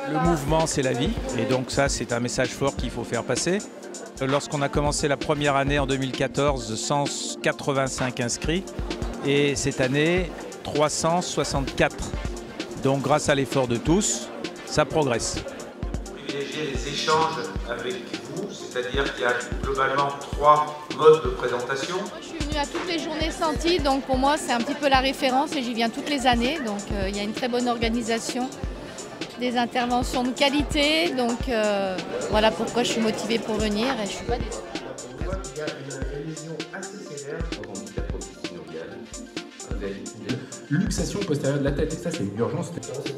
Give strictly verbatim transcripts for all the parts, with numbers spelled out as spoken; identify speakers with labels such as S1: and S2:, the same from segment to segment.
S1: Le mouvement, c'est la vie. Et donc ça, c'est un message fort qu'il faut faire passer. Lorsqu'on a commencé la première année en deux mille quatorze, cent quatre-vingt-cinq inscrits. Et cette année, trois cent soixante-quatre. Donc grâce à l'effort de tous, ça progresse.
S2: Privilégier les échanges avec vous, c'est-à-dire qu'il y a globalement trois modes de présentation.
S3: Je suis venue à toutes les journées Senti, donc pour moi c'est un petit peu la référence et j'y viens toutes les années. Donc euh, il y a une très bonne organisation, des interventions de qualité, donc euh, voilà pourquoi je suis motivée pour venir et je suis pas déçue.
S2: On voit qu'il y a une lésion assez sévère dans handicap synovial avec une
S4: luxation postérieure de la tête, et ça c'est une urgence.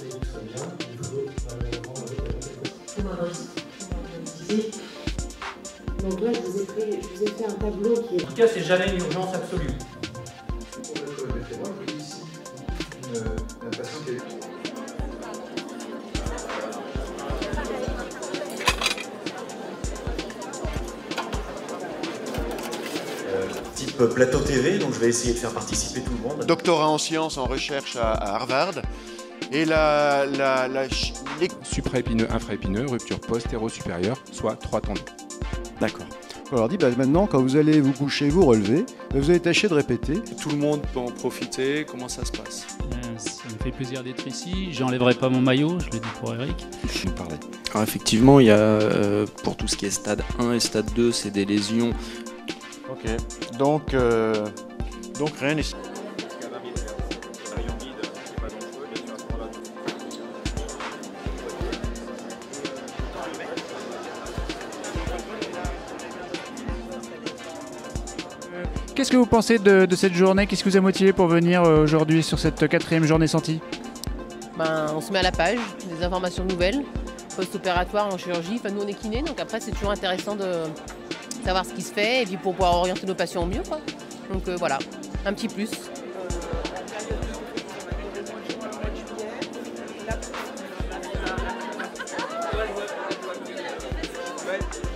S5: Donc là, je vous ai fait, je vous ai fait un tableau qui est...
S6: En tout cas, c'est jamais une urgence absolue.
S2: Pour le col de fémur, je dis ici une, un patient qui est...
S7: Type plateau T V, donc je vais essayer de faire participer tout le monde.
S8: Doctorat en sciences en recherche à, à Harvard. Et la, la, la, les...
S4: Supraépineux, infraépineux, rupture postéro-supérieure, soit trois tendons.
S9: D'accord. On leur dit, bah, maintenant, quand vous allez vous coucher, vous relevez, bah, vous allez tâcher de répéter.
S10: Tout le monde peut en profiter. Comment ça se passe?
S11: euh, Ça me fait plaisir d'être ici. J'enlèverai pas mon maillot, je le dis pour Eric.
S9: Je vous parlais.
S12: Alors effectivement, il y a, euh, pour tout ce qui est stade un et stade deux, c'est des lésions.
S8: Ok, donc, euh, donc rien ici.
S13: Qu'est-ce que vous pensez de, de cette journée? Qu'est-ce qui vous a motivé pour venir euh, aujourd'hui sur cette quatrième journée Senti?
S14: Ben, on se met à la page, des informations nouvelles, post-opératoire en chirurgie. Enfin, nous on est kinés, donc après c'est toujours intéressant de savoir ce qui se fait et puis pour pouvoir orienter nos patients au mieux, quoi. Donc euh, voilà, un petit plus.
S2: Ouais.